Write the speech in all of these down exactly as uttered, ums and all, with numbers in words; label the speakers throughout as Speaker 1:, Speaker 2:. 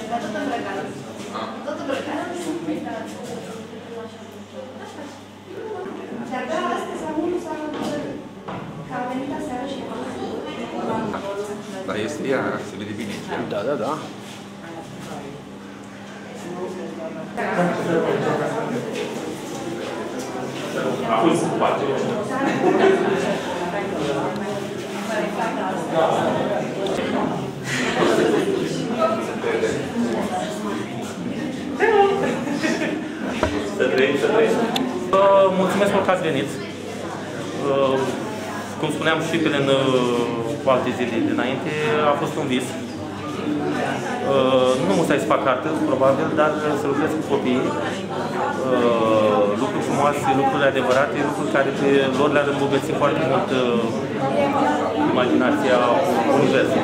Speaker 1: Dar tot îmbrăcat. Tot îmbrăcat. Dar da, astăzi la unul s-a că a venit aseară și
Speaker 2: dar este ea, se vede bine.
Speaker 3: Da, da, da.
Speaker 4: Să trăim, să trăim. Mulțumesc mult că ați venit. Cum spuneam și pe în alte zile dinainte, a fost un vis. Nu mă să-i fac artă, probabil, dar să lucrez cu copiii. Lucruri frumoase, lucruri adevărate, lucruri care pe lor le-ar îmbogăți foarte mult imaginația universului.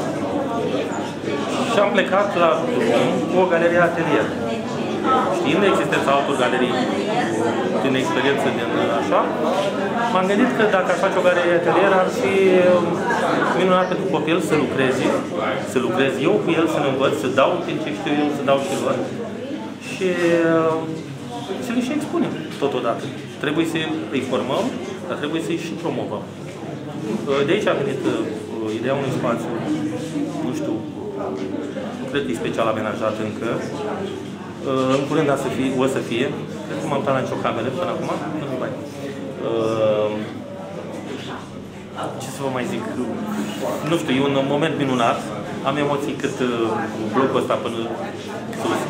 Speaker 4: Și am plecat la drum cu o galerie atelier. Știind existența altor galerii din experiență din așa, m-am gândit că dacă aș face o galerie atelier ar fi minunat pentru copil să lucreze, să lucrez eu cu el, să-l învăț, să dau din ce știu eu, să dau și lor. Și să le și expunem totodată. Trebuie să îi formăm, dar trebuie să îi și promovăm. De aici a venit ideea unui spațiu, nu știu, nu cred că e special amenajat încă. În curând să fie, o să fie. Cred că m-am dat la nicio cameră până acum. Nu mai. Ce să vă mai zic? Nu știu, e un moment minunat. Am emoții cât blocul ăsta până sus.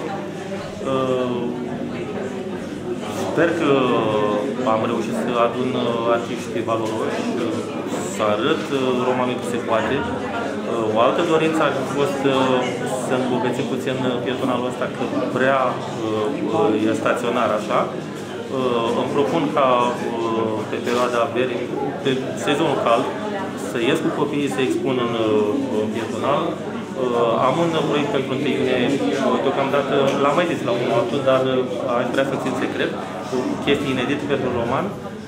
Speaker 4: Sper că am reușit să adun artiști valoroși, să arăt romanul că se poate. O altă dorință a fost să îmbogățim puțin pietonalul ăsta, că prea e staționar așa. Îmi propun ca pe perioada verii, pe sezonul cald, să ies cu copiii, să expun în pietonal. Am un proiect pentru întâi iunie, deocamdată l-am mai zis la unul altul, dar aș vrea să țin secret, o chestie inedită pentru roman,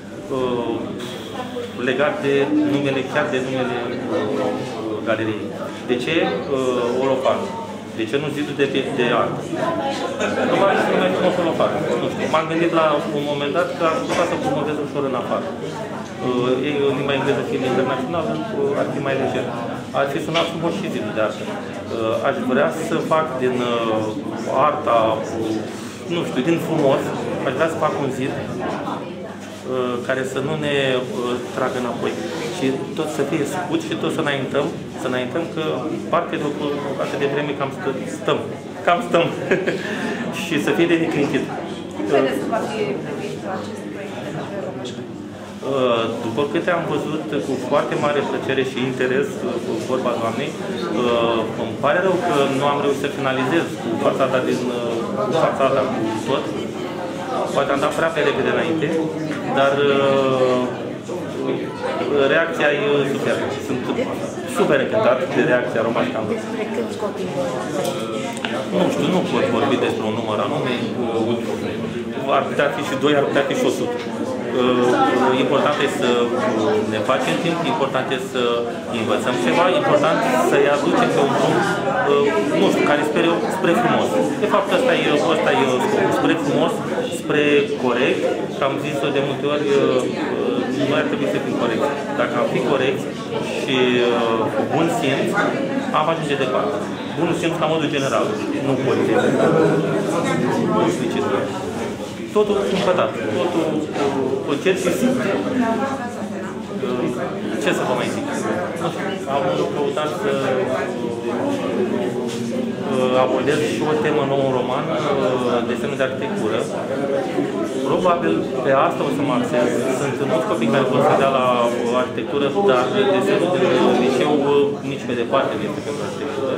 Speaker 4: legat de numele, chiar de numele galeriei. De ce uh, Olofan? De ce nu zidul de, de artă? Probabil să nu mai frumos Olofan. Nu știu. M-am gândit la un moment dat că aș putea să promovez ușor în afară. Uh, ei, în limba engleză fiind internațională, uh, ar fi mai lejer. Ar fi sunat frumos și zidul de artă. Uh, aș vrea să fac din uh, arta, uh, nu știu, din frumos, aș vrea să fac un zid care să nu ne uh, tragă înapoi, și tot să fie scut și tot să înaintăm, să înaintăm, că parcă de o bucată de vreme cam stă, stăm, cam stăm și să fie de neclintit.
Speaker 1: Cum credeți că va fi privit acest proiect de către români?
Speaker 4: Uh, după câte am văzut, cu foarte mare plăcere și interes, uh, cu vorba doamnei, uh, îmi pare rău că nu am reușit să finalizez cu fațada din uh, cu fațada, cu tot. Poate am dat prea pe repede înainte, dar uh, reacția e super. Sunt super încântat de reacția română.
Speaker 1: Despre câți copii?
Speaker 4: Nu știu, nu pot vorbi despre un număr anume. Ar putea fi și doi, ar putea fi și o sută. Important este să ne facem timp, important este să învățăm ceva, important să-i aducem pe un drum, nu știu, care sper eu, spre frumos. De fapt, ăsta e, ăsta e scopul, spre frumos, spre corect, și am zis-o de multe ori, noi ar trebui să fim corecți. Dacă am fi corecți și cu bun simț, am ajunge departe. Bunul simț la modul general, nu politic, nu explicit. Totul împătat, totul încet și simplu. Ce să vă mai zic? Nu știu, am căutat să abordez și o temă nouă în roman, desenul de arhitectură. Probabil pe asta o să mă axez. Sunt mulți copii care vor să dea la arhitectură, dar desenul de liceu nici pe departe nu este pentru arhitectură.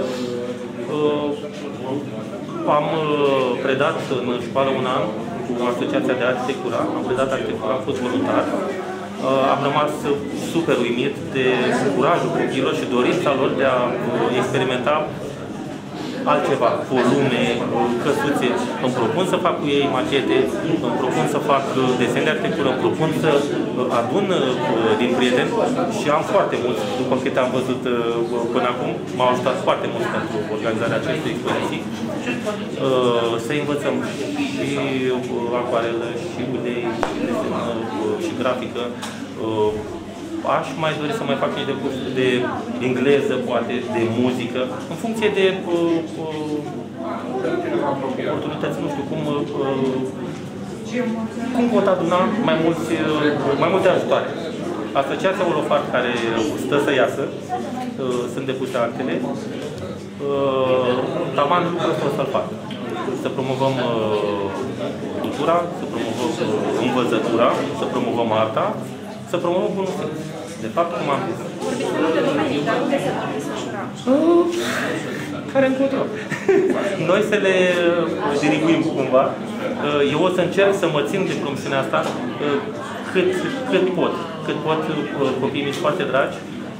Speaker 4: Am predat în școală un an cu Asociația de Arhitectură, am predat arhitectură, am fost voluntar. Am rămas super uimit de curajul copiilor și dorința lor de a experimenta altceva, volume, căsuțe. Îmi propun să fac cu ei machete, îmi propun să fac desene de arhitectură, îmi propun să adun din prieteni și am foarte mulți, după câte am văzut până acum, m-au ajutat foarte mult pentru organizarea acestei expoziții. Să învățăm și acoarelă, și ulei, și grafică. Aș mai dori să mai fac și de cursuri de engleză, poate, de muzică, în funcție de uh, uh, oportunități, nu știu, cum, uh, cum pot aduna mai, mulți, uh, mai multe ajutoare. Asociația Olofar, care stă să iasă, uh, sunt depuse actele, uh, taman lucrul ăsta o să-l fac. Să promovăm uh, cultura, să promovăm uh, învățătura, să promovăm arta, să promovăm bunul simț. De fapt, cum am zis.
Speaker 1: Vorbiți de multe domenii, dar unde se va desfășura?
Speaker 4: Care încotro. Noi să le diriguim cumva. Eu o să încerc să mă țin de promisiunea asta cât, cât pot. Cât pot, copiii mici foarte dragi.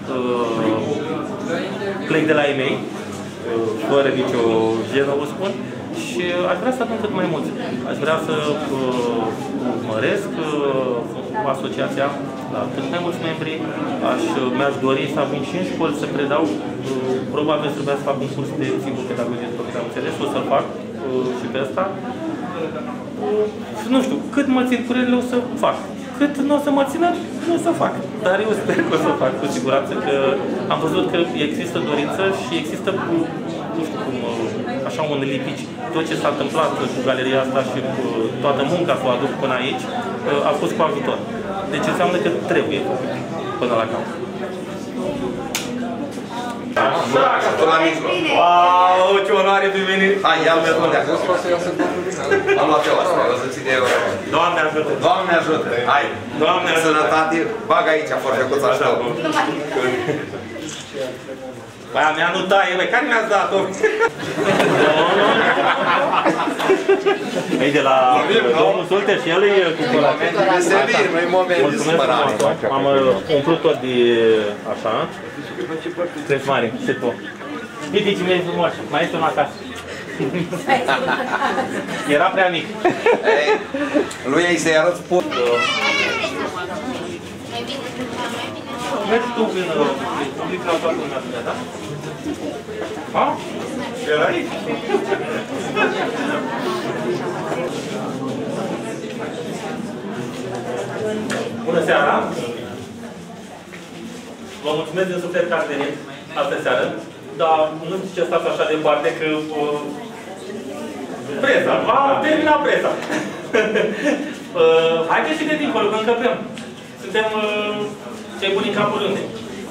Speaker 4: Plec de la ei mei, fără nicio jenă, vă spun. Și aș vrea să adun cât mai mulți. Aș vrea să măresc asociația la cât mai mulți membri. Mi-aș dori să avem și în școli să predau. Probabil trebuia să fac un curs de psihopedagogie, după câte am înțeles, o să-l fac și pe ăsta. Nu știu, cât mă țin curelele o să fac. Cât nu o să mă țină, nu o să fac. Dar eu sper că o să fac, cu siguranță, că am văzut că există dorință și există, nu știu cum, așa un lipici. Tot ce s-a întâmplat cu galeria asta și cu toată munca să o aduc până aici, a fost cu ajutor. Deci înseamnă că trebuie făcut până la capăt.
Speaker 2: Tu la mijloc.
Speaker 4: Wow, ce onoare de venit!
Speaker 2: Hai, ia-l mergând de acolo. Am luat eu asta, o să-ți dea eu.
Speaker 4: Doamne ajută!
Speaker 2: Doamne ajută! Hai!
Speaker 4: Doamne ajută!
Speaker 2: Sănătate, bag aici, forfecuța așa.
Speaker 4: Păi a mea nu taie, băi, care mi-ați dat-o? E de la domnul Sulte și el e cu colație.
Speaker 2: Nu-i moment de supărare.
Speaker 4: Am umplut tot de așa. Treci mare, ce pot. Uite ce mi-e frumos, mai este unul acasă. Era prea mic.
Speaker 2: Lui ei să-i arăți pot.
Speaker 4: Mergi tu prin public la toată lumea, da? Ha? Era aici? Bună seara! Vă mulțumesc din suflet că ați venit astă seară, dar nu știu ce stați așa departe, că uh, presa, va termina presa. uh, haideți și de dincolo, că încăpem. Suntem uh, cei buni în capul rândei.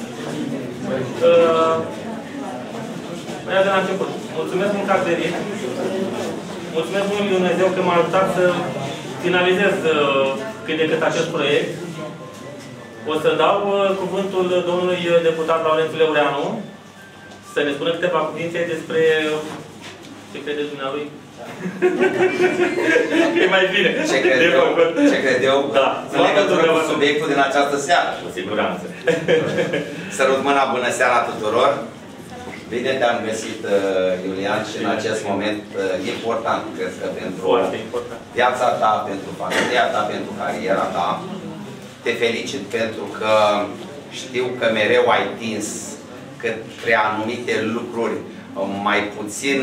Speaker 4: Uh, de la început. Mulțumesc mult că ați venit. Mulțumesc mult lui Dumnezeu că m-a ajutat să finalizez uh, cât de cât acest proiect. O să dau uh, cuvântul domnului deputat Laurențiu Leureanu să ne spună câteva cuvinte despre ce credeți dumnealui. E mai bine.
Speaker 2: Ce cred eu? Ce cred eu?
Speaker 4: Da.
Speaker 2: În legătură cu subiectul din această seară.
Speaker 4: Cu siguranță.
Speaker 2: Sărut mâna, bună seara tuturor. Bine te-am găsit, Iulian, și în acest moment important, cred că, pentru viața ta, pentru familia ta, pentru cariera ta. Te felicit pentru că știu că mereu ai tins către anumite lucruri mai puțin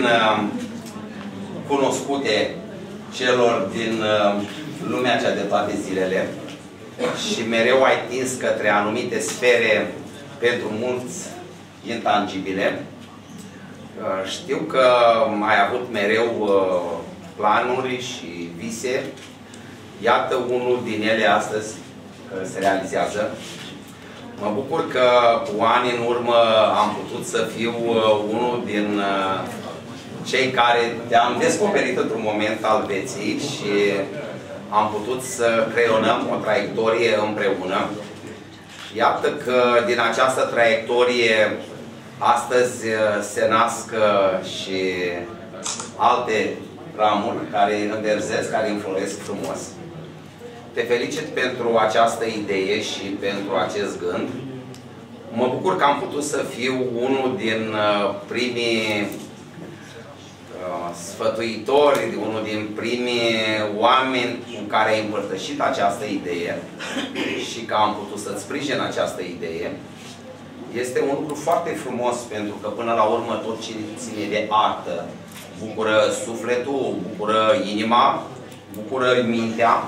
Speaker 2: cunoscute celor din lumea cea de toate zilele și mereu ai tins către anumite sfere pentru mulți intangibile. Știu că ai avut mereu planuri și vise. Iată unul din ele astăzi se realizează. Mă bucur că cu ani în urmă am putut să fiu unul din cei care te-am descoperit într-un moment al vieții și am putut să creionăm o traiectorie împreună. Iată că din această traiectorie astăzi se nasc și alte ramuri care înverzesc, care înfloresc frumos. Te felicit pentru această idee și pentru acest gând. Mă bucur că am putut să fiu unul din primii sfătuitori, unul din primii oameni cu care ai împărtășit această idee și că am putut să-ți sprijin această idee. Este un lucru foarte frumos, pentru că până la urmă tot ce ține de artă bucură sufletul, bucură inima, bucură mintea.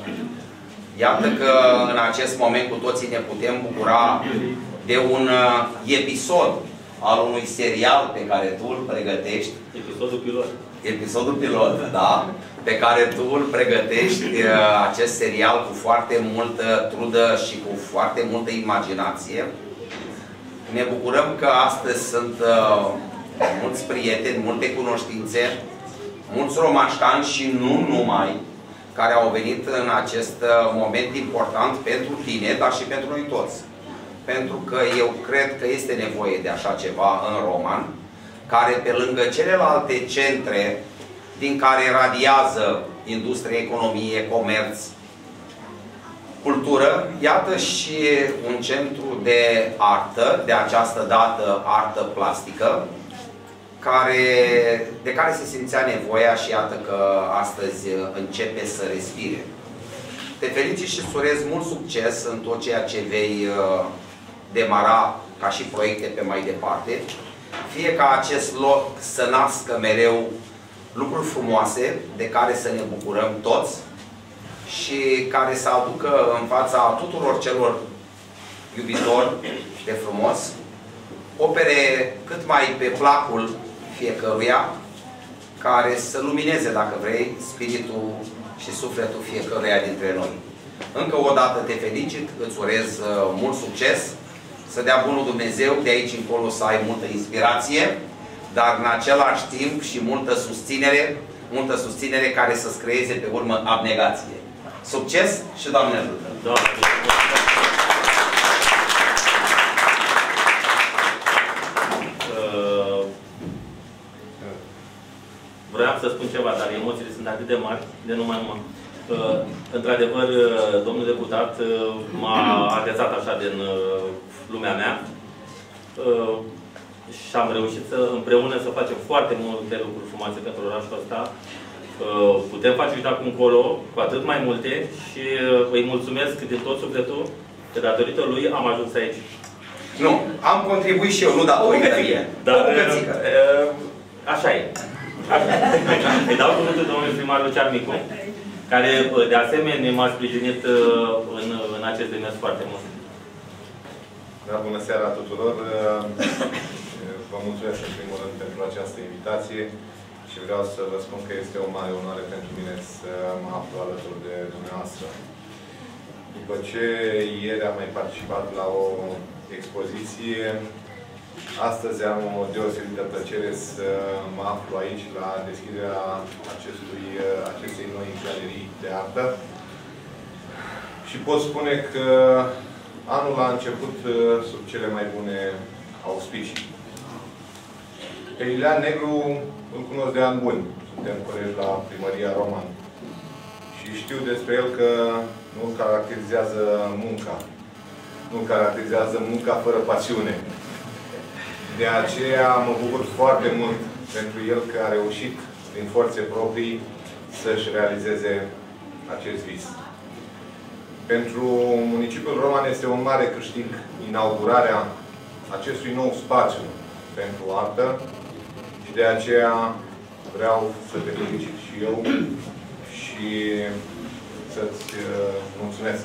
Speaker 2: Iată că în acest moment cu toții ne putem bucura de un episod al unui serial pe care tu îl pregătești.
Speaker 4: Episodul pilot.
Speaker 2: Episodul pilot, da. Pe care tu îl pregătești, acest serial, cu foarte multă trudă și cu foarte multă imaginație. Ne bucurăm că astăzi sunt uh, mulți prieteni, multe cunoștințe, mulți romașcani și nu numai, care au venit în acest moment important pentru tine, dar și pentru noi toți. Pentru că eu cred că este nevoie de așa ceva în Roman, care pe lângă celelalte centre din care radiază industrie, economie, comerț, cultură, iată și un centru de artă, de această dată artă plastică, care, de care se simțea nevoia și iată că astăzi începe să respire. Te felicit și îți urez mult succes în tot ceea ce vei demara ca și proiecte pe mai departe. Fie ca acest loc să nască mereu lucruri frumoase de care să ne bucurăm toți și care să aducă în fața tuturor celor iubitori de frumos opere cât mai pe placul fiecăruia, care să lumineze, dacă vrei, spiritul și sufletul fiecăruia dintre noi. Încă o dată te felicit, îți urez mult succes, să dea bunul Dumnezeu de aici încolo să ai multă inspirație, dar în același timp și multă susținere, multă susținere care să-ți creeze pe urmă abnegație. Succes și Doamne ajută!
Speaker 4: Doamne. Vreau să spun ceva, dar emoțiile sunt atât de mari, de numai numai. Uh, Într-adevăr, domnul deputat uh, m-a agățat așa din uh, lumea mea uh, și am reușit să împreună să facem foarte multe lucruri frumoase pentru orașul ăsta. Uh, putem face și de acum încolo, cu atât mai multe, și uh, îi mulțumesc din tot sufletul că datorită lui am ajuns aici.
Speaker 2: Nu, am contribuit și eu, nu datorită mie.
Speaker 4: Dar, uh, uh, așa e. Îi dau cuvântul domnului primar Lucian Micu, care de asemenea m-a sprijinit în, în acest demers foarte mult.
Speaker 3: Da, bună seara tuturor! Vă mulțumesc în primul rând pentru această invitație și vreau să vă spun că este o mare onoare pentru mine să mă aflu alături de dumneavoastră. După ce ieri am mai participat la o expoziție, astăzi am o deosebită plăcere să mă aflu aici la deschiderea acestui, acestei noi galerii de artă. Și pot spune că anul a început sub cele mai bune auspicii. Pe Ilean Negru îl cunosc de ani buni. Suntem colegi la Primăria Roman. Și știu despre el că nu caracterizează munca. Nu caracterizează munca fără pasiune. De aceea mă bucur foarte mult pentru el că a reușit, prin forțe proprii, să-și realizeze acest vis. Pentru municipiul Roman este un mare câștig inaugurarea acestui nou spațiu pentru artă și de aceea vreau să te felicit și eu și să-ți mulțumesc.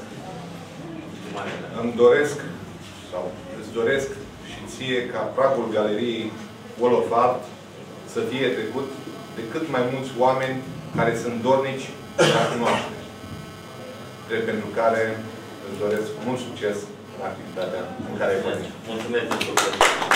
Speaker 3: Îmi doresc, sau îți doresc și ție ca pragul galeriei Wall of Art să fie trecut de cât mai mulți oameni care sunt dornici de a cunoaște. Drept pentru care îți doresc mult succes în activitatea în care ai fost.
Speaker 4: Mulțumesc pentru că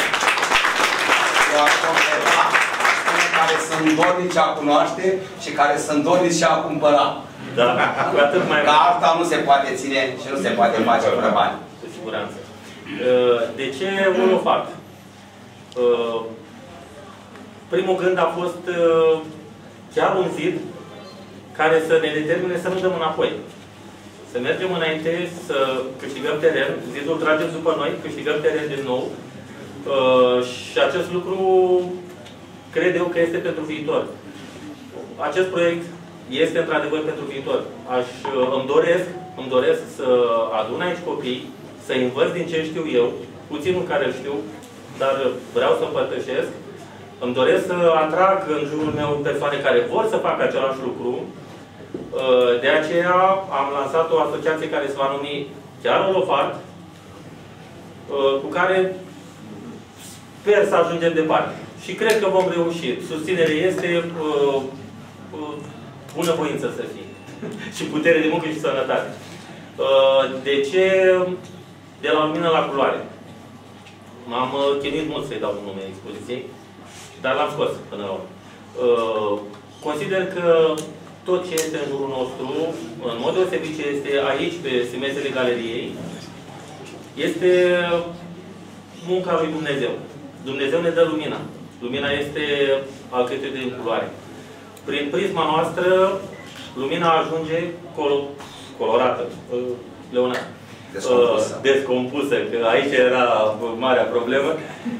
Speaker 2: eu aș completa care sunt dornici a cunoaște și care sunt dornici a cumpăra.
Speaker 4: Da, cu atât mai
Speaker 2: Că arta nu se poate ține și nu se poate face fără bani.
Speaker 4: Cu siguranță. De ce Wall of Art? Primul gând a fost chiar un zid care să ne determine să nu dăm înapoi. Să mergem înainte, să câștigăm teren, zidul tragem după noi, câștigăm teren din nou. Și acest lucru cred eu că este pentru viitor. acest proiect este într-adevăr pentru viitor. Aș, îmi, doresc, îmi doresc să adun aici copii, să învăț din ce știu eu, puținul care îl știu, dar vreau să împărtășesc. Îmi doresc să atrag în jurul meu persoane care vor să facă același lucru. De aceea am lansat o asociație care se va numi chiar Olofart, cu care sper să ajungem departe. Și cred că vom reuși. Susținere este uh, uh, bunăvoință să fie. Și putere de muncă și sănătate. Uh, de ce? De la lumină la culoare. M-am chinuit mult să-i dau nume expoziției, dar l-am scos până la urmă. Uh, consider că tot ce este în jurul nostru, în mod deosebit ce este aici, pe simezele galeriei, este munca lui Dumnezeu. Dumnezeu ne dă lumina. Lumina este alcătuită din culoare. Prin prisma noastră, lumina ajunge colo colorată, Leonard. Descompusă. Descompusă, că aici era marea problemă.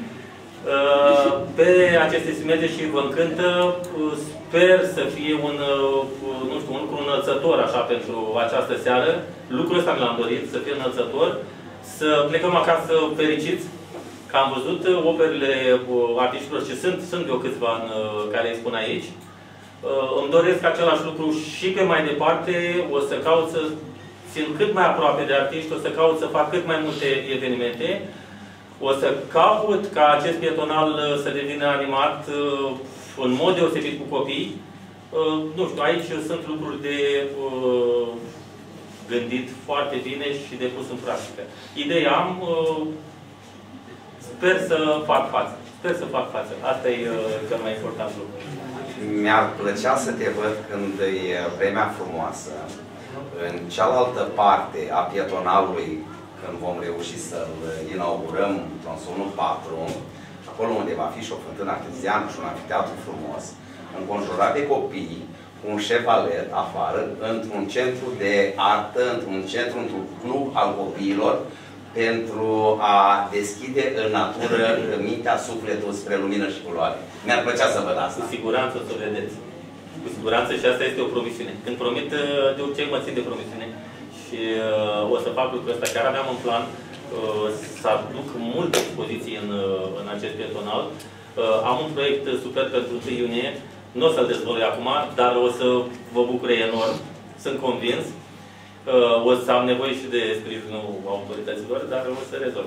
Speaker 4: Pe aceste simeze și vă încântă, sper să fie un, nu știu, un lucru înălțător așa pentru această seară. Lucrul ăsta mi l-am dorit, să fie înălțător, să plecăm acasă fericiți, că am văzut operele artiștilor și sunt, sunt eu câțiva în, care îi spun aici. Îmi doresc același lucru și pe mai departe, o să caut să țin cât mai aproape de artiști, o să caut să fac cât mai multe evenimente. O să caut ca acest pietonal să devină animat în mod deosebit cu copii. Nu știu, aici sunt lucruri de uh, gândit foarte bine și de pus în practică. Ideea am, uh, sper să fac față. Sper să fac față. Asta e uh, cel mai important lucru.
Speaker 2: Mi-ar plăcea să te văd când e vremea frumoasă, în cealaltă parte a pietonalului, când vom reuși să-l inaugurăm tronsonul patru, acolo unde va fi și o fântână arteziană și un anfiteatru frumos, înconjurat de copii, cu un șevalet afară, într-un centru de artă, într-un centru, într-un club al copiilor, pentru a deschide în natură mintea, sufletul spre lumină și culoare. Mi-ar plăcea să văd asta.
Speaker 4: Cu siguranță o să vedeți. Cu siguranță și asta este o promisiune. Când promit, de obicei mă țin de promisiune. Și uh, o să fac lucrul ăsta. Chiar aveam în plan uh, să aduc multe expoziții în, uh, în acest pietonal. Uh, am un proiect super pentru întâi iunie. Nu o să-l dezvălui acum, dar o să vă bucure enorm. Sunt convins. Uh, o să am nevoie și de sprijinul autorităților, dar o să rezolv.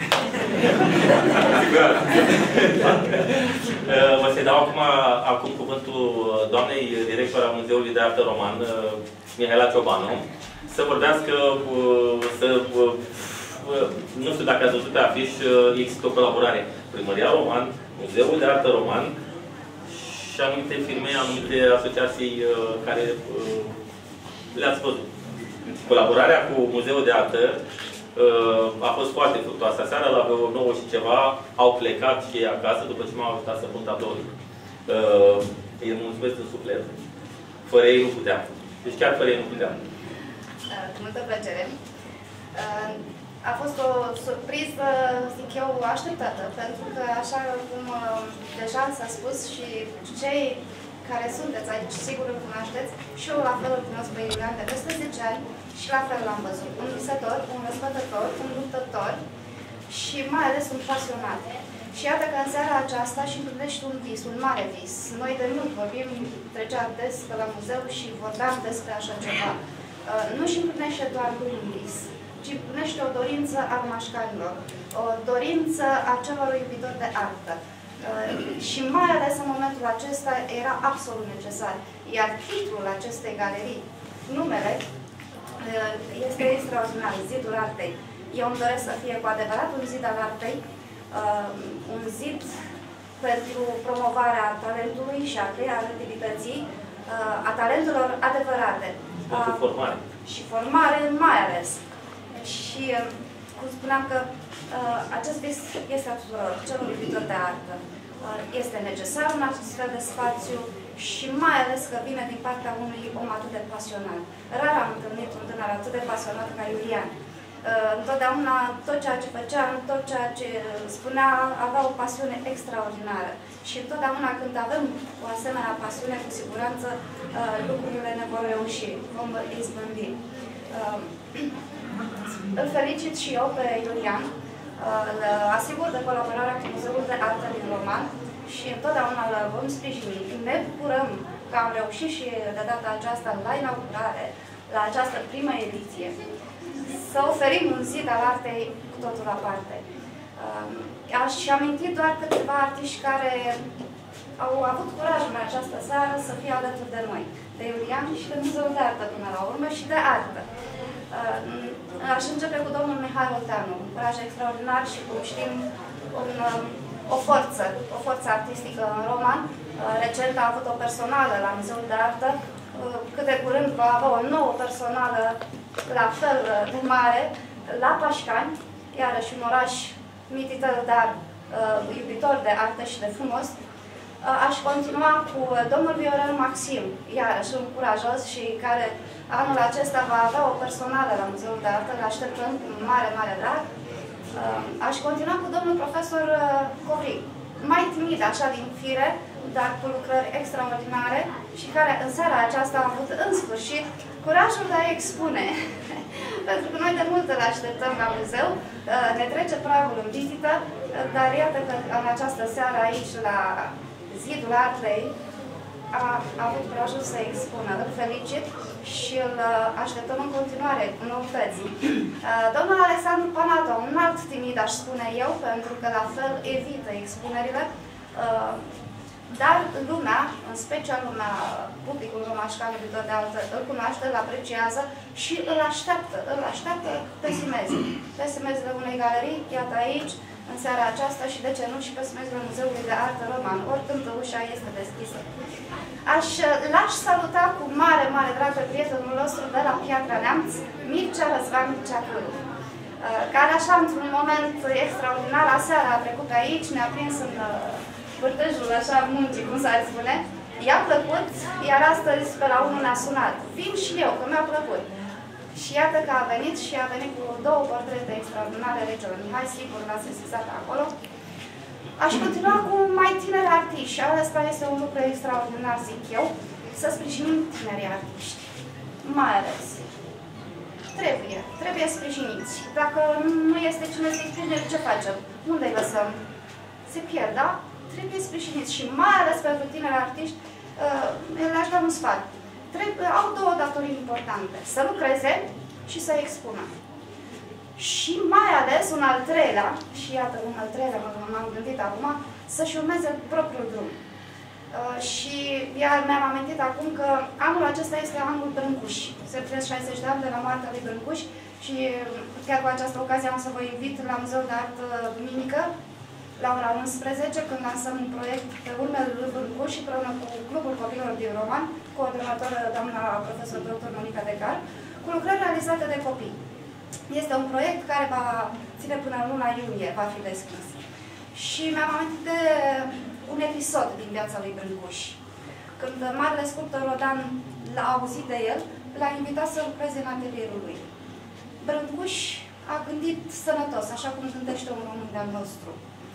Speaker 4: uh, o să-i dau acum, acum cuvântul doamnei director a Muzeului de Artă Roman, uh, Mihaela Ciobanu, să vorbească, să, nu știu dacă ați văzut pe afiș, există o colaborare. Primăria Roman, Muzeul de Artă Roman și anumite firme, anumite asociații care le-ați văzut. Colaborarea cu Muzeul de Artă a fost foarte fructoasă. Seara la vreo nouă și ceva au plecat și ei acasă după ce m-au ajutat să pun tabloul. Îi mulțumesc în suflet. Fără ei nu puteam. Deci chiar fără ei nu puteam.
Speaker 1: Cu multă plăcere. A fost o surpriză, zic eu, așteptată, pentru că, așa cum deja s-a spus și cei care sunteți aici, sigur îl cunoașteți, și eu la fel îl cunosc pe Iulian de peste zece ani și la fel l-am văzut. Un visător, un răspătător, un luptător și mai ales un pasionat. Și iată că în seara aceasta și împlinești un vis, un mare vis. Noi de mult vorbim, trecea des pe la muzeu și vorbeam despre așa ceva. Nu-și împlinește doar lui un vis, ci împlinește o dorință a mașcanilor, o dorință a celor iubitori de artă. Și mai ales în momentul acesta era absolut necesar. Iar titlul acestei galerii, numele, este extraordinar, Zidul Artei. Eu îmi doresc să fie cu adevărat un zid al artei, un zid pentru promovarea talentului și a creativității, a talentelor adevărate.
Speaker 4: Pentru formare.
Speaker 1: Și formare mai ales. Și, cum spuneam, că uh, acest vis este a tuturor, celor iubitori de artă. Uh, este necesar un astfel de spațiu și mai ales că vine din partea unui om atât de pasionat. Rar am întâlnit un tânăr atât de pasionat ca Iulian. Întotdeauna tot ceea ce făcea, tot ceea ce spunea, avea o pasiune extraordinară. Și întotdeauna când avem o asemenea pasiune, cu siguranță lucrurile ne vor reuși, vom izbândi. Îl felicit și eu pe Iulian, îl asigur de colaborarea cu Muzeul de Artă din Roman și întotdeauna îl vom sprijini. Ne bucurăm că am reușit și de data aceasta la inaugurare, la această primă ediție, să oferim un zid al artei cu totul aparte. Aș aminti doar câteva artiști care au avut curajul în această seară să fie alături de noi, de Iulian și de Muzeul de Artă până la urmă și de artă. Aș începe cu domnul Mihai Olteanu, un curaj extraordinar și, cum știm, un, o forță, o forță artistică în Roman. Recent a avut o personală la Muzeul de Artă, cât de curând va avea o nouă personală la fel de mare, la Pașcani, iarăși un oraș mititel, dar uh, iubitor de artă și de frumos. Uh, aș continua cu domnul Viorel Maxim, iarăși un curajos și care anul acesta va avea o personală la Muzeul de Artă, le așteptăm cu mare, mare drag. Uh, aș continua cu domnul profesor uh, Covri, mai timid, așa din fire, dar cu lucrări extraordinare și care în seara aceasta a avut în sfârșit curajul de a expune. Pentru că noi de mult îl așteptăm la muzeu, ne trece pragul în vizită, dar iată că în această seară aici, la Zidul Artei, a, a avut curajul să expună. Îl felicit și îl așteptăm în continuare cu noutăți. Domnul Alexandru Panato, un alt timid, aș spune eu, pentru că la fel evită expunerile, dar lumea, în special lumea, publicul romașcan iubitor de artă, îl cunoaște, îl apreciază și îl așteaptă, îl așteaptă pe simeze. Pe simezele unei galerii, iată aici, în seara aceasta și, de ce nu, și pe simezele Muzeului de Artă Roman, oricând ușa este deschisă. Aș, l-aș saluta cu mare, mare drag pe prietenul nostru de la Piatra Neamț, Mircea Răzvan Ceacuru, care așa, într-un moment extraordinar, aseară a trecut pe aici, ne-a prins în vârtejul așa muncii, cum s-ar spune. I-a plăcut, iar astăzi pe la unu ne-a sunat. Vin și eu, că mi-a plăcut. Și iată că a venit și a venit cu două portrete extraordinare, regelor Mihai, sigur l-ați sesizat acolo. Aș continua cu mai tineri artiști și asta este un lucru extraordinar, zic eu, să sprijinim tinerii artiști. Mai ales. Trebuie, trebuie sprijiniți. Dacă nu este cine să-i sprijine, ce facem? Unde îi lăsăm? Se pierd, da? Trebuie sprijiniți și mai ales pentru tineri artiști, uh, le-aș da un sfat. Trebuie, au două datorii importante, să lucreze și să expună. Și mai ales un al treilea, și iată un al treilea, m-am gândit acum, să-și urmeze propriul drum. Uh, și iar mi-am amintit acum că anul acesta este anul Brâncuș. Se împlinesc șaizeci de ani de la moartea lui Brâncuș și chiar cu această ocazie am să vă invit la Muzeul de Artă duminică, la ora unsprezece, când lansăm un proiect pe urmele lui Brâncuș și împreună cu Clubul Copilor din Roman, coordonatoră doamna profesor doctor Monica Decar, cu lucrări realizate de copii. Este un proiect care va ține până în luna iunie, va fi deschis. Și mi-am amintit de un episod din viața lui Brâncuș. Când marele sculptor Rodan l-a auzit de el, l-a invitat să lucreze în atelierul lui. Brâncuș a gândit sănătos, așa cum gândește un român de-al nostru.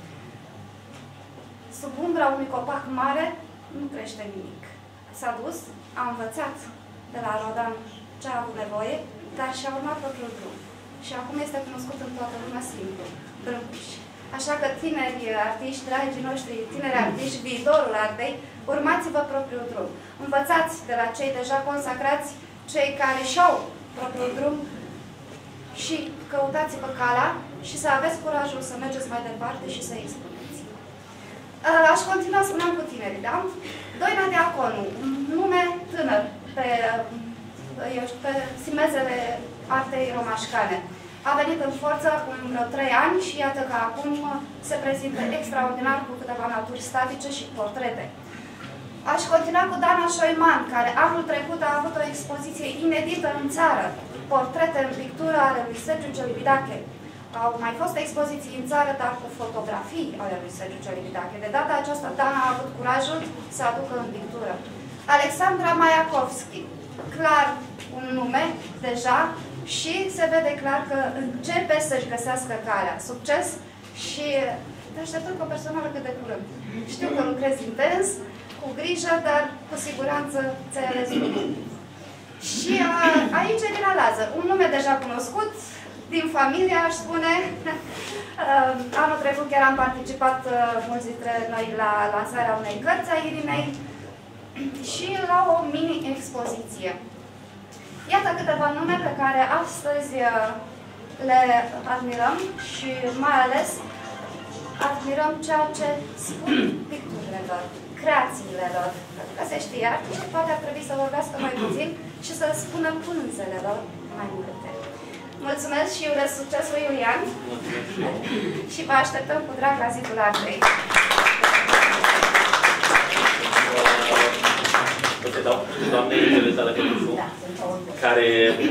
Speaker 1: Sub umbra unui copac mare nu crește nimic. S-a dus, a învățat de la Rodan ce a avut nevoie, dar și-a urmat propriul drum. Și acum este cunoscut în toată lumea simplu, Brâncuș. Așa că tineri artiști, dragii noștri, tineri artiști, viitorul artei, urmați-vă propriul drum. Învățați de la cei deja consacrați, cei care și-au propriul drum și căutați-vă calea și să aveți curajul să mergeți mai departe și să expuneți. Aș continua, spuneam, cu tinerii, da? Doina Diaconu, un nume tânăr pe, eu știu, pe simezele artei romașcane. A venit în forță acum vreo trei ani și iată că acum se prezintă extraordinar cu câteva naturi statice și portrete. Aș continua cu Dana Șoiman, care anul trecut a avut o expoziție inedită în țară, portrete în pictură ale lui Sergiu Celibidache. Au mai fost expoziții în țară, dar cu fotografii ale lui Sergiu Celibidache. De data aceasta, Dana a avut curajul să aducă în pictură. Alexandra Maiakovski, clar un nume deja și se vede clar că începe să-și găsească calea. Succes și te așteptăm cu personală cât de curând. Știu că lucrezi intens, cu grijă, dar cu siguranță ți-ai ales drumul. Și a, aici e Lila Lazar, un nume deja cunoscut, din familie, aș spune. Anul trecut chiar am participat mulți dintre noi la lansarea unei cărți a Irinei și la o mini-expoziție. Iată câteva nume pe care astăzi le admirăm și mai ales admirăm ceea ce spun picturile lor, creațiile lor. Pentru că se știe, artiștii poate ar trebui să vorbească mai puțin și să spună punțele lor mai multe. Mulțumesc și urez succes lui Iulian și vă așteptăm cu drag la zidul artei.
Speaker 4: O să dau doamnei Elisabeta Cătușu, care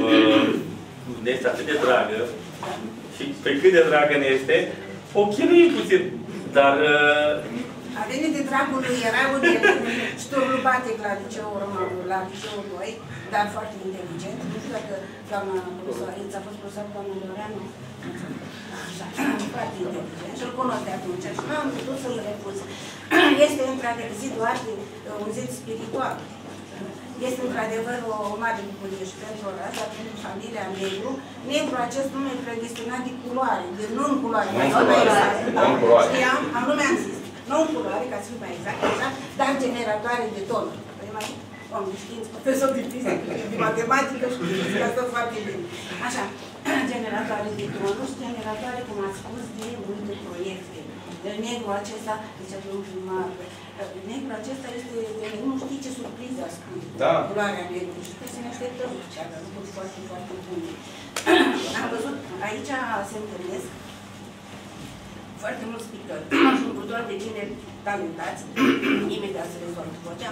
Speaker 4: ne este atât de dragă și pe cât de dragă ne este, o chinuim puțin, dar...
Speaker 5: A venit de dragul lui, era un șturlubatic la liceul Roman, la liceul doi, dar foarte inteligent. Nu știu dacă doamna profesoariță a fost profesor doamna Loreanu. Așa, foarte inteligent și îl cunosc de atunci și nu am putut să-l refuz. Este într-adevăr zidul artei un zid spiritual. Este într-adevăr o mare bucurie și pentru asta, pentru familia Negru. Negru, acest nume e predestinat de culoare, de non-culoare. Non-culoare. Știam, am nu mi-am zis. Non-culoare, ca să fiu mai exact, așa, dar generatoare de tonuri. Păi mai, om de știință, profesor de fizică, de matematică și de fizică, asta foarte bine. Așa, generatoare de tonuri, generatoare, cum ați spus, de multe proiecte. De negru acesta, deci domnul primar, negru acesta este, nu știi ce surpriză a spus. Da. Culoarea negru. Și trebuie să ne așteptăm. Și a lucruri foarte, foarte bune. Am văzut, aici se întâlnesc foarte mulți pictori. Sunt doar de bine talentați. Imediat să rezolv vocea.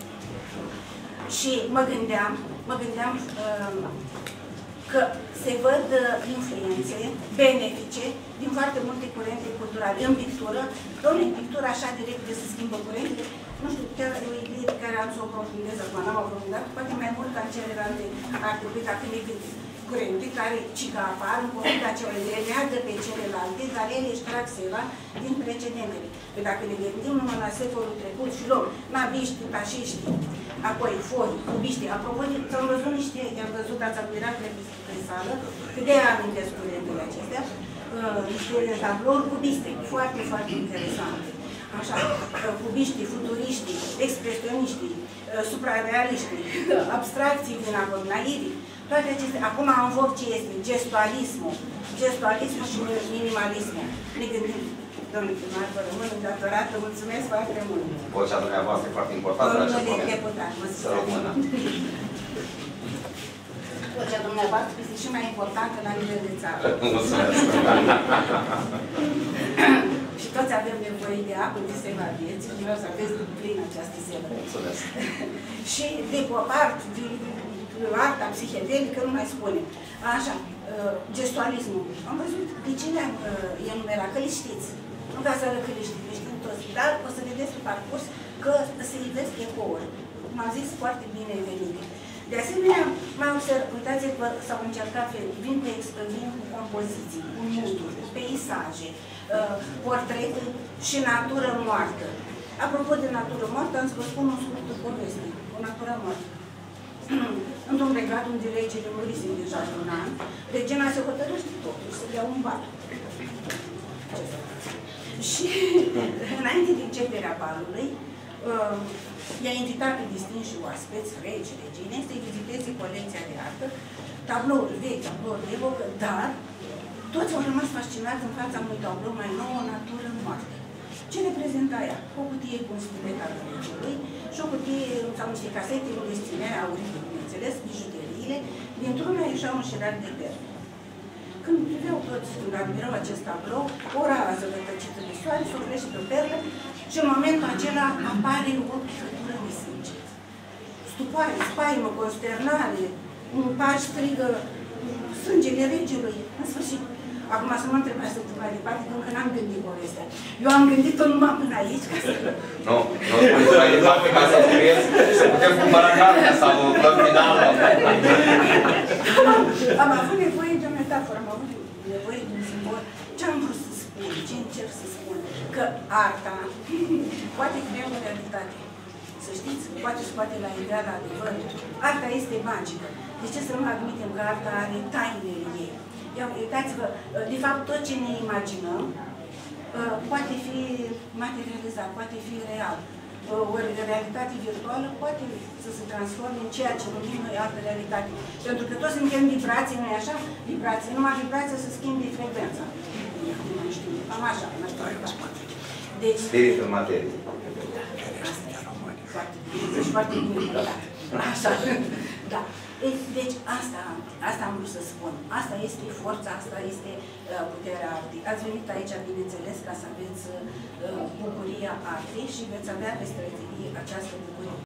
Speaker 5: Și mă gândeam, mă gândeam uh, că se văd influențe benefice din foarte multe curente culturale. În pictură, doar în pictură așa direct de se schimbă curentele. Nu știu, chiar o idee pe care am să o aprofundez acum, n-am aprofundat, poate mai mult ca în celelalte ar trebui, dacă ne gândim. Curente care, ci că apar în curenta celor, le leagă pe celelalte, dar ele își trag seva din precedentele. Că dacă ne gândim numai la secolul trecut și luăm naviști, tașiști, apoi fori, cubiști, apropo, s-au văzut niște, i-am văzut, ați admirat pe sală, cât de amintesc curentele acestea, uh, niște tablouri cubiste, foarte, foarte interesante. Așa, cubiștii, futuriștii, expresioniștii, uh, suprarealiștii, abstracții din acolo, naivii, toate acestea. Acum am văd ce este gestualismul, gestualismul și minimalismul. Ne gândim, domnul primar, vă rămân îndatorată, mulțumesc foarte mult.
Speaker 2: Vocea dumneavoastră e foarte importantă în acest moment.
Speaker 5: Deputat,
Speaker 2: să rămână.
Speaker 5: Vocea dumneavoastră este și mai importantă la nivel de țară.
Speaker 2: Mulțumesc.
Speaker 5: Și toți avem nevoie de apă, de seva vieții, și vreau să aveți plin această sevă.
Speaker 2: Mulțumesc.
Speaker 5: Și de popart, de arta psihedelică, nu mai spune. Așa, gestualismul. Am văzut de cine am enumerat, că le știți. Nu ca să arăt că le știți, le știm toți. Dar o să vedeți pe parcurs că se ivesc ecouri. Cum am zis, foarte bine venite. De asemenea, mai observ, uitați-vă, s-au încercat, vin, pe, vin cu compoziții, cu muturi, cu peisaje, portrete și natură moartă. Apropo de natură moartă, am să vă spun un scurt poveste, o natură moartă. Într-un regat unde regele murise deja de un an, regina se hotărăște totuși să dea un bal. Și înainte de începerea balului, uh, i-a invitat pe distinși oaspeți, regi, regine, să-i viziteze colecția de artă, tablouri vechi, tablouri de epocă, dar toți au rămas fascinați în fața unui tablou mai nou, o natură moartă. Ce reprezenta ea? O cutie cu un stilet al regului și o cutie sau niște casete unde ținea aurite, bineînțeles, bijuteriile, dintr-una ieșea un șerar de perle. Când priveau toți, când admirau acest tablou, o rază rătăcită de soare, se oprește pe o perlă și în momentul acela apare o picătură de sânge. Stupoare, spaimă, consternare, un paș strigă sângele regelui. În sfârșit, acum să mă întrebați să mai departe, că încă n-am gândit povestea. Eu am gândit-o numai până aici, ca să...
Speaker 2: Nu, nu spuneți mai departe ca să scrieți, să putem cumpăra cartea sau plăc finală.
Speaker 5: Am avut nevoie de o metaforă, am avut nevoie de un simbol. Ce am vrut să spun? Ce încerc să spun? Că arta poate crea o realitate. Să știți, poate scoate la iveală adevărul. Arta este magică. De ce să nu admitem că arta are tainele ei? Ia, uitați-vă, de fapt, tot ce ne imaginăm poate fi materializat, poate fi real. O realitate virtuală poate să se transforme în ceea ce numim noi altă realitate. Pentru că toți suntem vibrații, nu-i așa? Vibrații. Numai vibrația să schimbi frecvența. Nu știu, cam așa. Deci,
Speaker 2: spiritul materie.
Speaker 5: Foarte bine, deci foarte bine. Așa. Da. Deci asta, asta am vrut să spun. Asta este forța, asta este uh, puterea artei. Ați venit aici, bineînțeles, ca să aveți uh, bucuria artei și veți avea peste această bucurie.